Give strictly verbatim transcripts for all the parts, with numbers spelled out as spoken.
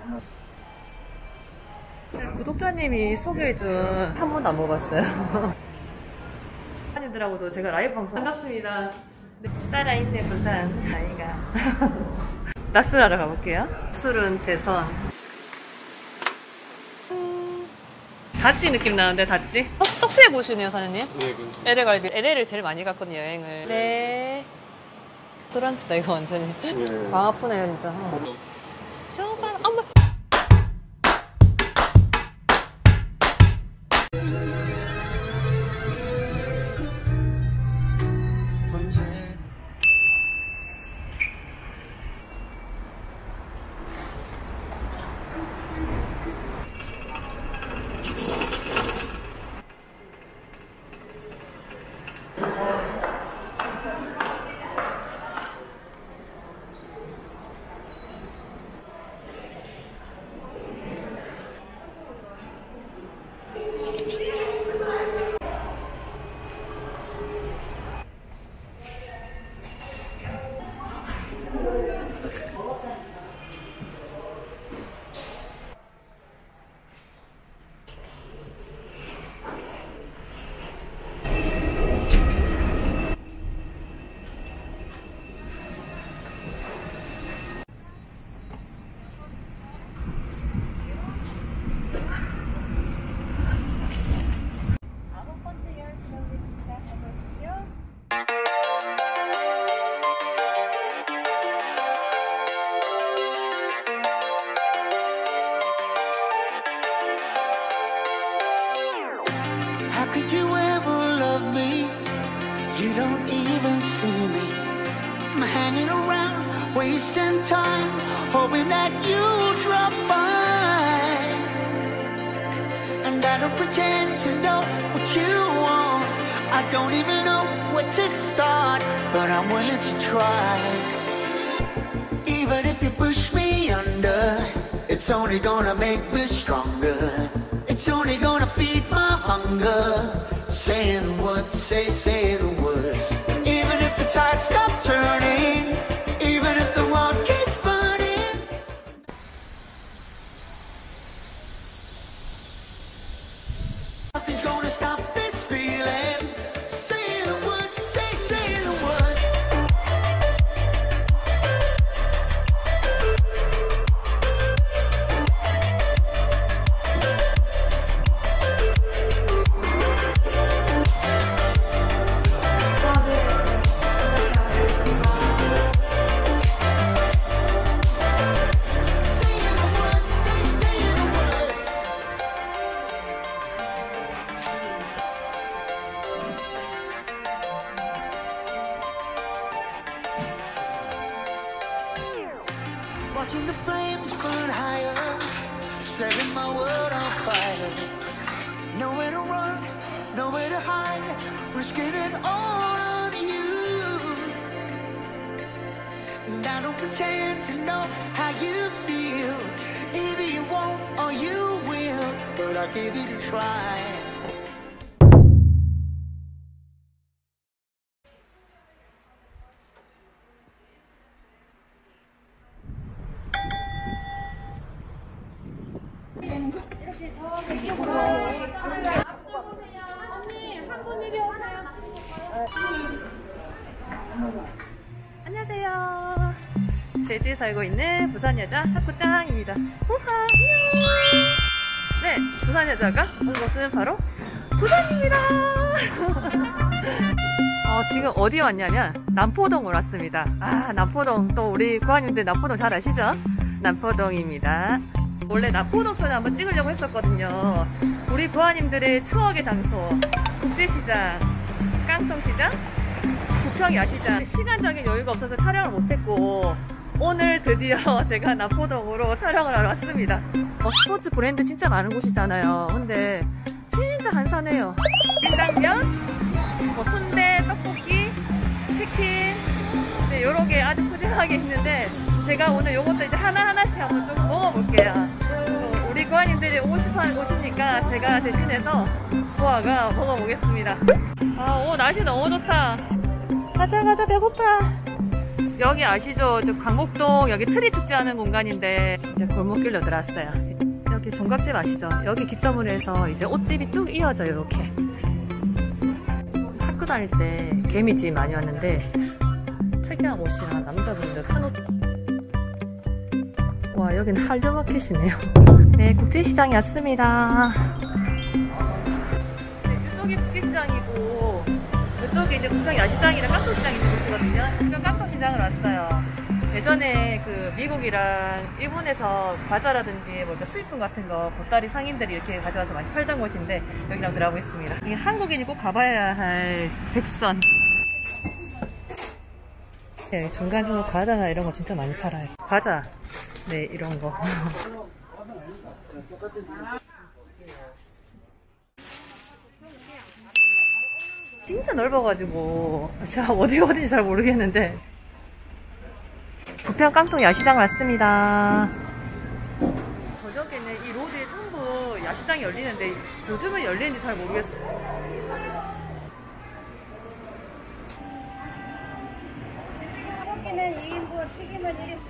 구독자님이 소개해준 한 번도 안 먹어봤어요. 부산님들하고도 제가 라이브 방송 반갑습니다. 살아있네 부산 아이가. 낮술하러 가볼게요. 술은 대선. 다찌 느낌 나는데 다찌? 석쇠 보시네요 사장님? 네 그렇죠. 엘에이 갈비. 엘에이를 제일 많이 갔거든요 여행을. 네. 술안주다 이거 완전히. 네. 마음 아프네요 진짜. 어. 저봐 엄마. How could you ever love me? You don't even see me. I'm hanging around, wasting time, hoping that you drop by. And I don't pretend to know what you want. I don't even know where to start, but I'm willing to try. Even if you push me under, it's only gonna make me stronger. It's only gonna feed my hunger. Say the words, say, say the words. Even if the tide stops turning, even if the world keeps burning. Nothing's gonna stop this feeling. Say the words, say, say the words. Watching the flames burn higher, setting my world on fire. Nowhere to run, nowhere to hide, risking it all on you. And I don't pretend to know how you feel. Either you won't or you will, but I'll give it a try. 안녕하세요. 제주에 살고 있는 부산 여자 하쿠짱입니다. 우하, 네, 부산 여자가 온 곳은 바로 부산입니다. 어, 지금 어디에 왔냐면 남포동을 왔습니다. 아, 남포동. 또 우리 구한님들 남포동 잘 아시죠? 남포동입니다. 원래 남포동 편 한번 찍으려고 했었거든요. 우리 구한님들의 추억의 장소, 국제시장, 깡통시장, 부평야시장. 시간적인 여유가 없어서 촬영을 못했고, 오늘 드디어 제가 남포동으로 촬영을 하러 왔습니다. 어, 스포츠 브랜드 진짜 많은 곳이잖아요. 근데 진짜 한산해요. 땡당면, 뭐 순대, 떡볶이, 치킨, 네, 요렇게 아주 푸짐하게 있는데, 제가 오늘 요것도 이제 하나하나씩 한번 좀 먹어볼게요. 어, 우리 구아님들이 오고 싶어 오시니까 제가 대신해서 구아가 먹어보겠습니다. 아, 오, 날씨 너무 좋다. 가자, 가자, 배고파. 여기 아시죠? 저 강목동 여기 트리 축제하는 공간인데 이제 골목길로 들어왔어요. 여기 종각집 아시죠? 여기 기점으로 해서 이제 옷집이 쭉 이어져요. 이렇게 학교 다닐 때 개미집 많이 왔는데 특이한 옷이랑 남자분들 큰 옷. 와, 여기는 한류마켓이네요. 네, 국제시장에 왔습니다. 네, 이쪽이 국제시장이고 이쪽이 이제 부산 야시장이랑 깡통시장 있는 곳이거든요. 지금 깡통시장을 왔어요. 예전에 그 미국이랑 일본에서 과자라든지 뭐 수입품 같은 거 보따리 상인들이 이렇게 가져와서 많이 팔던 곳인데 여기랑 들어가고 있습니다. 이게 한국인이 꼭 가봐야 할 백선. 네, 중간중간 과자나 이런 거 진짜 많이 팔아요. 과자, 네, 이런 거. 진짜 넓어가지고 제가 어디 어딘지 잘 모르겠는데. 부평 깡통 야시장 왔습니다. 저녁에는 이 로드에 전부 야시장이 열리는데 요즘은 열리는지 잘 모르겠어요. 고기는 이 인분, 튀김은 일 인분.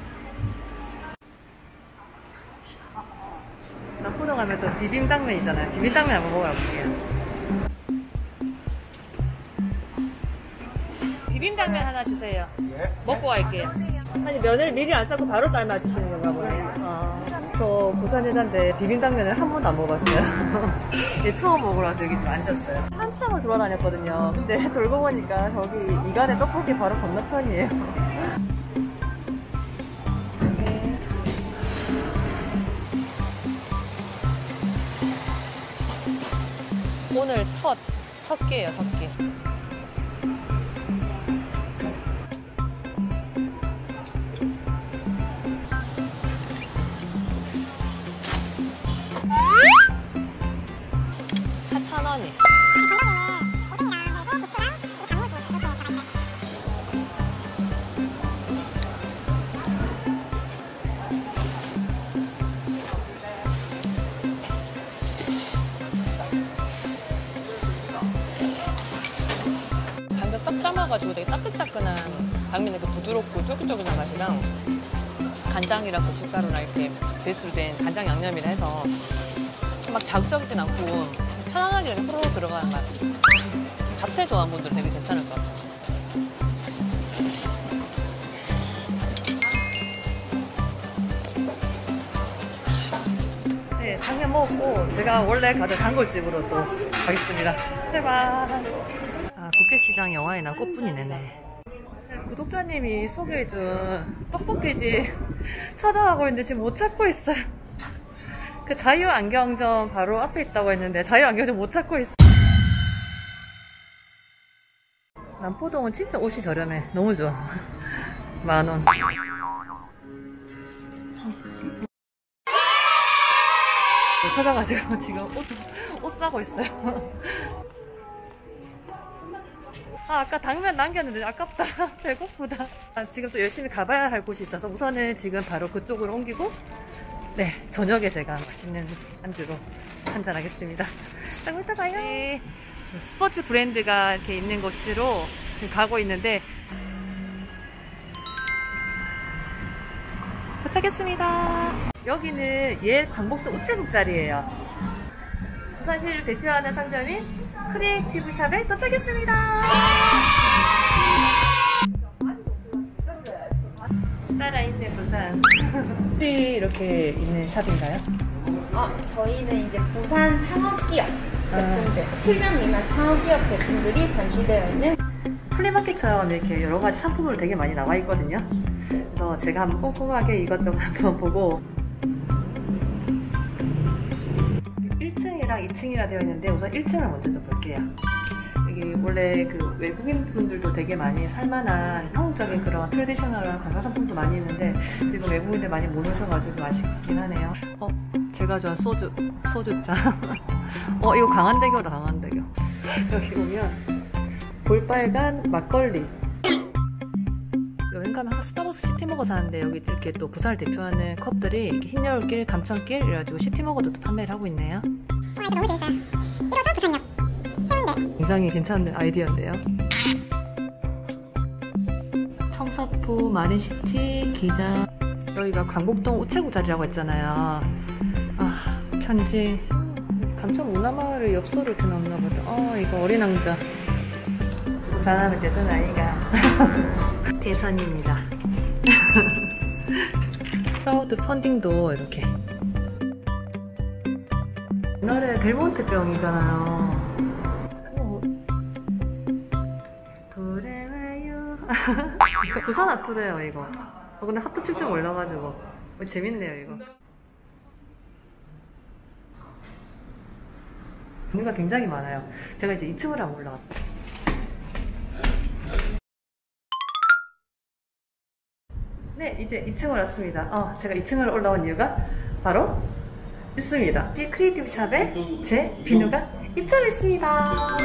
남포동 가면 또 비빔당면 있잖아요. 비빔당면 한번 먹어볼게요. 비빔당면 하나 주세요. 먹고 갈게요. 아니, 면을 미리 안 삶고 바로 삶아 주시는 건가 보네요. 아, 저 부산 여자인데 비빔당면을 한 번도 안 먹어봤어요. 이제 처음 먹으러 와서 여기 좀 앉았어요. 한참을 돌아다녔거든요. 근데 돌고 보니까 저기 이간의 떡볶이 바로 건너편이에요. 네. 오늘 첫, 첫 끼예요, 첫 끼. 사천 원이. 방금 떡 삶아가지고 되게 따끈따끈한 당면의 그 부드럽고 쫄깃쫄깃한 맛이랑 간장이랑 고춧가루랑 이렇게 베이스로 된 간장 양념이라 해서 막 자극적이진 않고 편안하게 이렇게 호로록 들어가는 맛. 잡채 좋아하는 분들 되게 괜찮을 것 같아요. 네, 당면 먹었고 제가 원래 가던 단골집으로 또 가겠습니다. 제발. 아, 국제시장 영화에 난 꽃분이네. 구독자님이 소개해준 떡볶이집 찾아가고 있는데 지금 못 찾고 있어요. 그 자유안경점 바로 앞에 있다고 했는데 자유안경점 못 찾고 있어. 남포동은 진짜 옷이 저렴해. 너무 좋아. 만원. 못 찾아가지고 지금 옷, 옷 사고 있어요. 아, 아까 당면 남겼는데 아깝다. 배고프다. 아, 지금 또 열심히 가봐야 할 곳이 있어서 우선은 지금 바로 그쪽으로 옮기고 네, 저녁에 제가 맛있는 안주로 한잔하겠습니다. 자, 이따 봐요. 네, 스포츠 브랜드가 이렇게 있는 곳으로 지금 가고 있는데 도착했습니다. 여기는 옛 광복도 우체국 자리예요. 부산시를 대표하는 상점인 크리에이티브 샵에 도착했습니다. 살아있는 부산. 이렇게 있는 샵인가요? 아, 저희는 이제 부산 창업기업 제품들, 아. 칠 년 미만 창업기업 제품들이 전시되어 있는 플리마켓처럼 이렇게 여러 가지 상품으로 되게 많이 나와 있거든요. 그래서 제가 한번 꼼꼼하게 이것저것 한번 보고 일 층이랑 이 층이라 되어 있는데 우선 일 층을 먼저 좀 볼게요. 여기 원래 그 외국인 분들도 되게 많이 살만한 한국적인 그런 트레디셔널한 관광상품도 많이 있는데 지금 외국인들 많이 못 오셔가지고 아쉽긴 하네요. 어, 제가 좋아하는 소주, 소주잔. 어, 이거 강한대교다, 강한대교. 여기 보면 볼빨간 막걸리. 여행 가면 항상 스타벅스 시티머거 사는데 여기 이렇게 또 부산을 대표하는 컵들이 흰여울길, 감천길 이래가지고 시티머거도 또 판매를 하고 있네요. 와, 이거 너무 재밌어요. 일호선 부산역 해운대. 굉장히 괜찮은 아이디어인데요. 청사포 마린시티 기장. 여기가 광복동 우체국 자리라고 했잖아요. 아, 편지. 감천 문화마을 엽서를 이렇게 넣었나 보다. 어, 이거 어린 왕자. 부산하면 대선 아이가. 대선입니다. 크라우드 펀딩도 이렇게. 옛날에 델몬트 병이잖아요. 어. 도레마요. 부산 아토래요 이거. 어, 근데 하트 춤좀 올라가지고 어, 재밌네요 이거. 종류가 굉장히 많아요. 제가 이제 이 층을 한번 올라갔다. 네, 이제 이 층을 왔습니다. 어, 제가 이 층을 올라온 이유가 바로 있습니다. 크리에이티브 샵에 제 비누가 입점했습니다.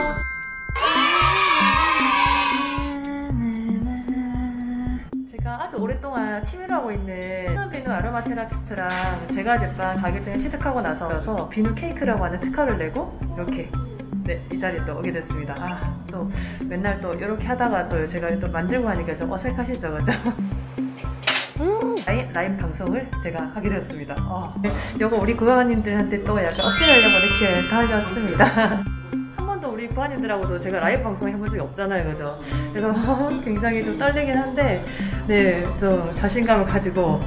제가 아주 오랫동안 취미로 하고 있는 비누 아로마 테라피스트랑 제가 제빵 자격증을 취득하고 나서 비누 케이크라고 하는 특허를 내고 이렇게 네, 이 자리에 또 오게 됐습니다. 아, 또 맨날 또 이렇게 하다가 또 제가 또 만들고 하니까 좀 어색하시죠, 그죠? 음, 라이브, 라이브 방송을 제가 하게 되었습니다. 어, 이거 우리 구독자님들한테 또 약간 어필하려고 이렇게 달려왔습니다. 한 번도 우리 구독자님들하고도 제가 라이브 방송 해본 적이 없잖아요, 그죠? 그래서 굉장히 좀 떨리긴 한데, 네, 좀 자신감을 가지고.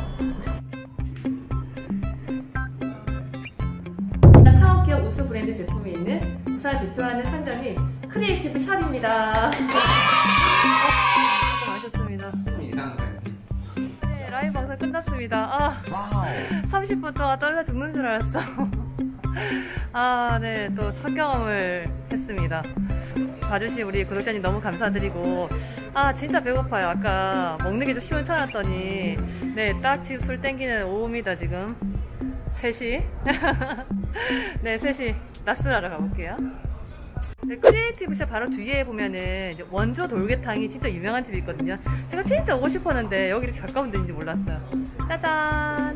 창업기업 우수 브랜드 제품이 있는 부산을 대표하는 상점인 크리에이티브 샵입니다. 수고하셨습니다. 라이브 방송 끝났습니다. 아, 삼십 분 동안 떨려 죽는 줄 알았어. 아, 네, 또 첫 경험을 했습니다. 봐주신 우리 구독자님 너무 감사드리고, 아, 진짜 배고파요. 아까 먹는 게 좀 시원찮았더니, 네, 딱 지금 술 땡기는 오후입니다, 지금. 세 시. 네, 세 시 낮술하러 가볼게요. 네, 크리에이티브샵 바로 뒤에 보면은 원조 돌개탕이 진짜 유명한 집이 있거든요. 제가 진짜 오고 싶었는데 여기 이렇게 가까운 데인지 몰랐어요. 짜잔!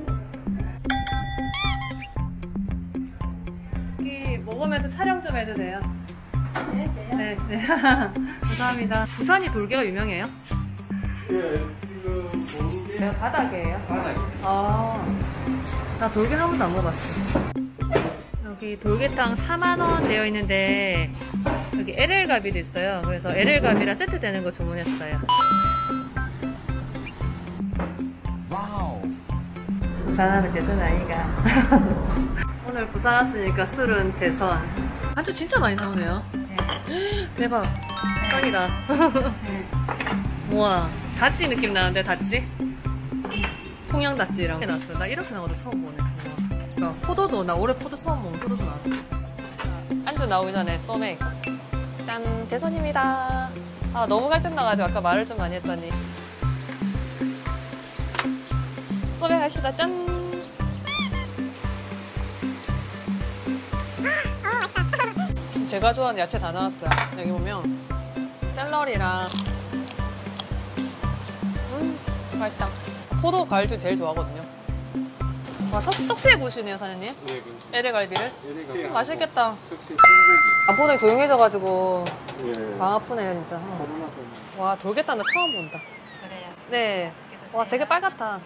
여기 먹으면서 촬영 좀 해도 돼요? 네, 돼요. 네, 네. 감사합니다. 부산이 돌개가 유명해요? 예, 지금 모르게 내가 바닥이에요? 바닥. 아, 나 돌개 한 번도 안 먹어봤어. 여기 돌개탕 사만 원 되어 있는데 여기 엘엘갈비도 있어요. 그래서 엘엘갈비랑 세트 되는 거 주문했어요. 와우. 부산하면 대선 아이가. 오늘 부산 왔으니까 술은 대선. 안주 진짜 많이 나오네요. 네. 대박. 짱이다. 네. 우와, 다찌 느낌 나는데, 다찌? 통영 다찌랑 나왔어요. 나 이렇게 나와도 처음 보네. 우와. 포도도, 나 올해 포도 처음 먹는 포도도 나왔어. 안주 나오기 전에 소맥. 짠, 대선입니다. 아, 너무 갈증 나가지고 아까 말을 좀 많이 했더니. 소맥 합시다. 짠. 제가 좋아하는 야채 다 나왔어요. 여기 보면 샐러리랑 음, 맛있다. 포도 과일주 제일 좋아하거든요. 와, 석, 석쇠 구우시네요, 사장님. 네, 그 엘엘갈비를. 얘네가 맛있겠다. 석쇠 콩고기. 아포동이 조용해져가지고 예. 마음 아프네요, 진짜. 코로나 때문에. 와, 돌개탕 나 처음 본다. 그래요. 네. 와, 되게 빨갛다.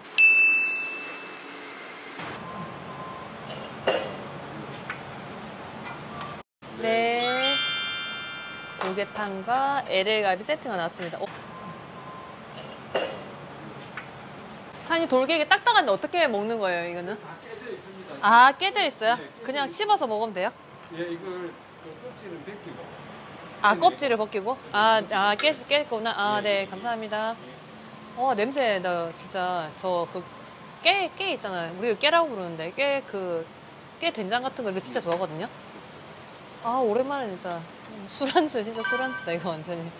네. 돌개탕과 엘엘갈비 세트가 나왔습니다. 어. 사장님, 돌개가 딱딱한데 어떻게 먹는 거예요, 이거는? 다 깨져 있습니다. 아, 깨져 있어요? 네, 그냥 씹어서 먹으면 돼요? 예, 이걸 그 껍질은 벗기고. 아, 껍질을 벗기고? 아, 아 깨, 깼구나. 아, 네, 감사합니다. 어, 냄새, 나 진짜, 저, 그, 깨, 깨 있잖아요. 우리가 깨라고 부르는데, 깨, 그, 깨 된장 같은 거 이거 진짜 좋아하거든요? 아, 오랜만에 진짜. 술안주, 진짜 술안주다, 이거 완전히.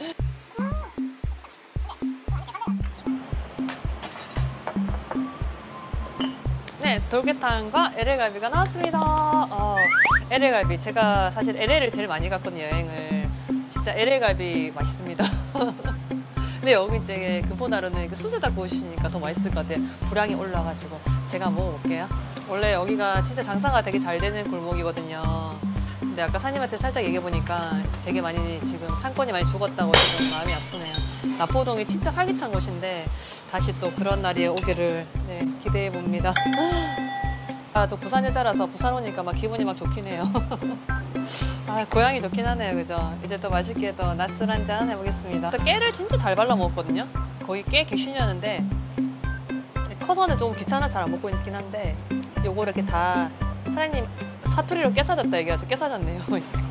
네, 돌개탕과 엘엘갈비가 나왔습니다. 어, 엘엘갈비. 제가 사실 엘엘을 제일 많이 갔거든요, 여행을. 진짜 엘엘갈비 맛있습니다. 근데 여기 이제 금포나루는 그 숯에다 구우시니까 더 맛있을 것 같아요. 불향이 올라가지고. 제가 먹어볼게요. 원래 여기가 진짜 장사가 되게 잘 되는 골목이거든요. 근데 아까 사장님한테 살짝 얘기해보니까 되게 많이 지금 상권이 많이 죽었다고 지금 마음이 아프네요. 남포동이 진짜 활기찬 곳인데 다시 또 그런 날이 오기를 네, 기대해 봅니다. 아, 저 부산 여자라서 부산 오니까 막 기분이 막 좋긴 해요. 아, 고향이 좋긴 하네요, 그죠? 이제 또 맛있게 또 낮술 한잔 해보겠습니다. 또 깨를 진짜 잘 발라 먹었거든요. 거의 깨 귀신이었는데 커서는 좀 귀찮아서 잘 안 먹고 있긴 한데 요거 이렇게 다 사장님 사투리로 깨 사졌다 얘기하죠. 깨 사졌네요.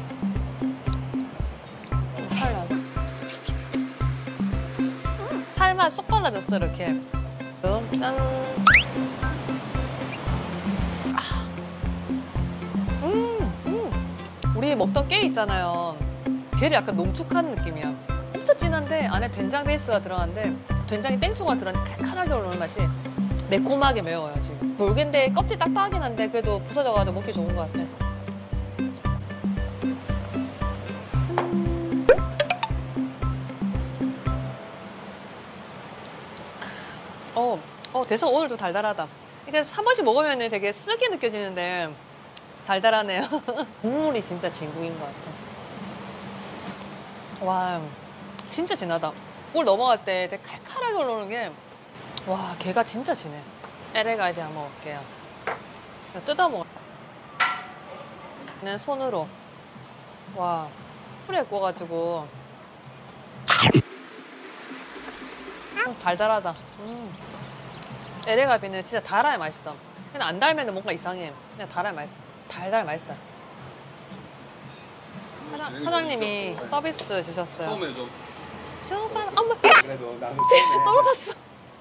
살라서 살만 쏙 발라졌어 이렇게. 짠. 음, 음. 우리 먹던 깨 있잖아요. 걔를 약간 농축한 느낌이야. 엄청 진한데 안에 된장 베이스가 들어갔는데 된장이 땡초가 들어가서 칼칼하게 올라오는 맛이 매콤하게 매워요 지금. 돌개인데 껍질 딱딱하긴 한데 그래도 부서져가지고 먹기 좋은 것 같아. 어, 어, 대성 오늘도 달달하다. 이게 한 번씩 먹으면 되게 쓰게 느껴지는데 달달하네요. 국물이 진짜 진국인 것 같아. 와, 진짜 진하다. 물 넘어갈 때 되게 칼칼하게 올라오는 게, 와, 게가 진짜 진해. 에레가지 한번 먹을게요. 뜯어 먹어. 는 손으로. 와, 풀에 구워가지고. 음, 달달하다. 음. 에레갈비는 진짜 달아야 맛있어. 그냥 안 달면 뭔가 이상해. 그냥 달아야 맛있어. 달달 맛있어. 사장, 사장님이 서비스 주셨어요. 처음에 좀 정말 어머 그래도 나는 처음에 떨어졌어.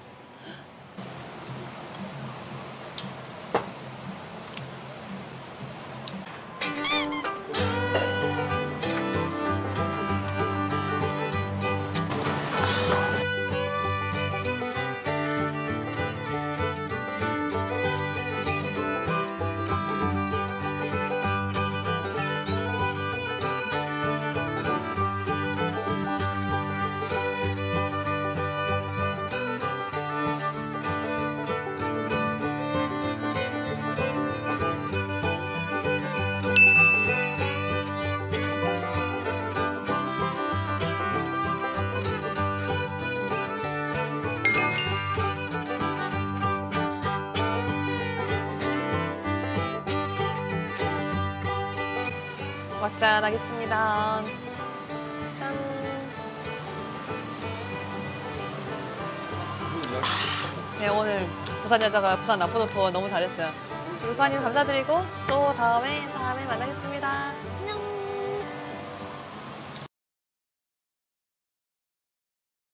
막잔 하겠습니다. 짠. 네, 오늘 부산 여자가 부산 남포동 투어 너무 잘했어요. 물관님 감사드리고 또 다음에 다음에 만나겠습니다.